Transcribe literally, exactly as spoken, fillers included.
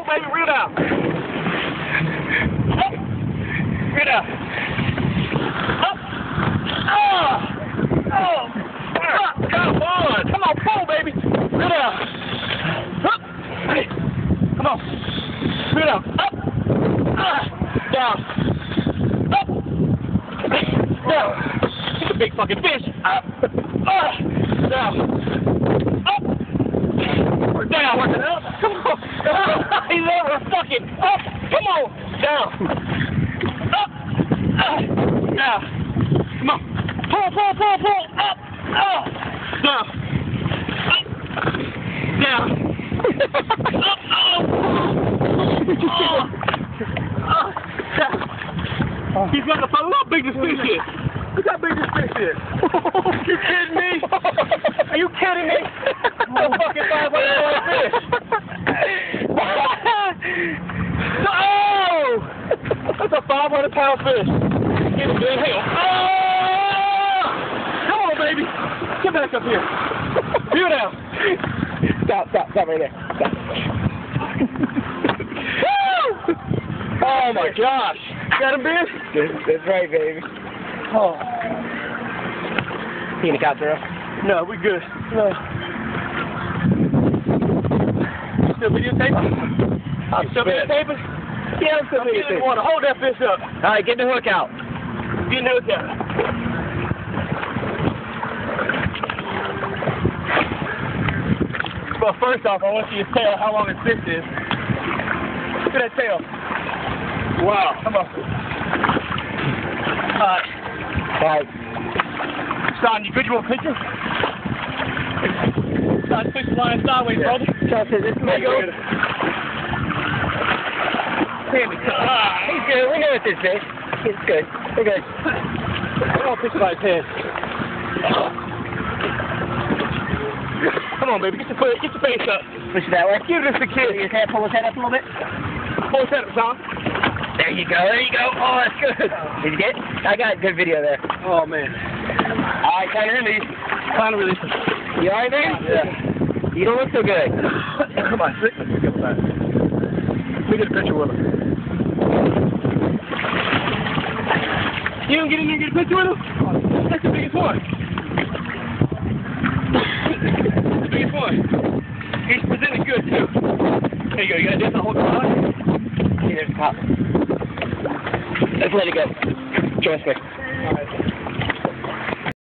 baby. Reel down. Up. Reel down. Up. Oh. Oh. Up. Come on. Come on, pull, baby. Reel down. Up. Hey. Come on. Reel down. Up. Ah. Down. Up. Down. It's a big fucking fish. Up. Ah. Down. Up. We're down. Working up. Come on. He's over. Fucking up. Come on. Down. Up. Uh, down. Come on. Pull, pull, pull, pull. Up. Uh, down. Up. Down. Up. Oh. Oh. Oh. Down. He's got to follow how big this fish is. Look how big this fish is. You kidding me? Are you kidding me? A fucking five hundred pound fish. Oh! That's a five hundred pound fish. Get it, man. Hang on. Oh! Come on, baby. Get back up here. Reel down. Stop, stop, stop right there. Stop. Woo! Oh my gosh. Got him, Ben? That's right, baby. Oh. You gonna capture us? No, we good. No. Still videotaping? I'm Still videotaping? Yeah, I'm still I'm getting in the videotaping. water. Hold that fish up. All right, get the hook out. Get the hook out. Well, first off, I want to see his tail, how long his fish is. Look at that tail. Wow. Come on. All right. All right. Sean, you good? You want a picture? Sean, fish is lying sideways, Yeah. brother. Sean says this is my There you good. go. Here we go. Ah, He's good. We know it's his fish. It's good. We're good. I want a picture by his head. Come on, baby. Get your, foot, get your face up. Push it that way. Give this a kiss. His head, pull his head up a little bit. Pull his head up, Sean. There you go. There you go. Oh, that's good. Did you get it? I got good video there. Oh, man. All right, time to release. Time to release. You all right, man? Yeah. You don't look so good. Come on, sit. Let's get back. Let me get a picture with him. You don't get in there and get a picture with him? That's the biggest one. That's the biggest one. He's presented good, too. There you go. You got this? I'll hold the line. See, there's a pop. Let's let it go. Trust me.